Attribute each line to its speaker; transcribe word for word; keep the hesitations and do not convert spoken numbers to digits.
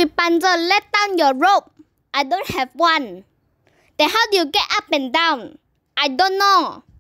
Speaker 1: Rapunzel, let down your rope. I don't have one. Then how do you get up and down? I don't know.